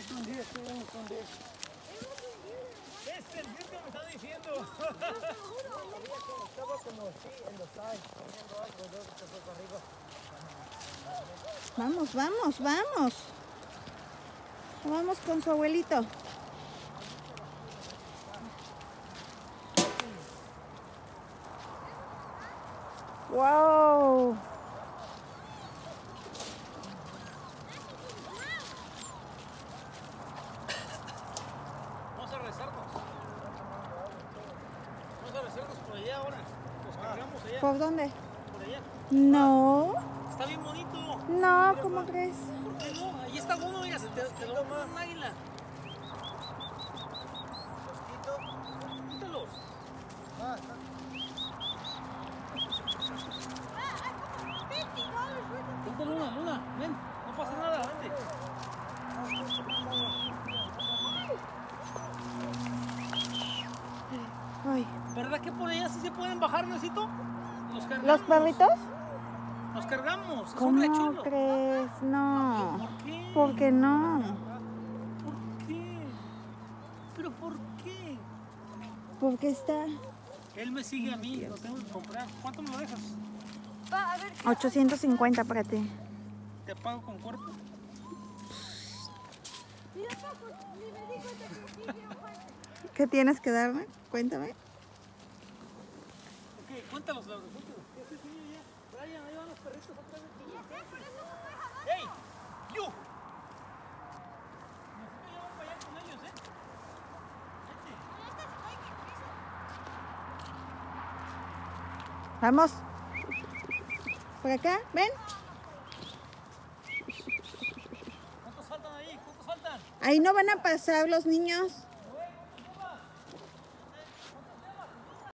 vamos a hundir, sí, vamos a hundir. Es el que me está diciendo. Estaba como así en los aires, comiendo algo, luego se fue para arriba. Vamos, vamos, vamos. Vamos con su abuelito. ¡Wow! Vamos a rezarnos. Vamos a rezarnos por allá ahora. Nos cargamos allá. ¿Por dónde? Por allá. No, Está bien bonito. no, ¿cómo crees? ¿Por qué no? Ahí está uno, mira, te lo va a poner un águila. Quítalos. Quítale una, ven, no pasa nada, vente. Ay, ¿Verdad que por allá sí se pueden bajar, Necesito? Nos cargamos. ¿los perritos? Nos cargamos, es un ¿Cómo rechulo. crees? No. ¿Por qué? ¿Por qué no? ¿Por qué? ¿Pero por qué? Porque está Él me sigue a mí, lo tengo que comprar. ¿Cuánto me lo dejas? 850 para ti. Te pago con cuerpo. ¿Qué tienes que darme? Cuéntame. Ok, cuéntalos, Laura, cuéntalos. Sí, ya. Brian, ahí van los perritos otra vez. ¡Ey! ¡You! Nosotros ya vamos para allá con ellos, ¿eh? Vete. Vamos. Por acá, ven. ¿Cuántos faltan ahí? ¿Cuántos faltan? Ahí no van a pasar los niños.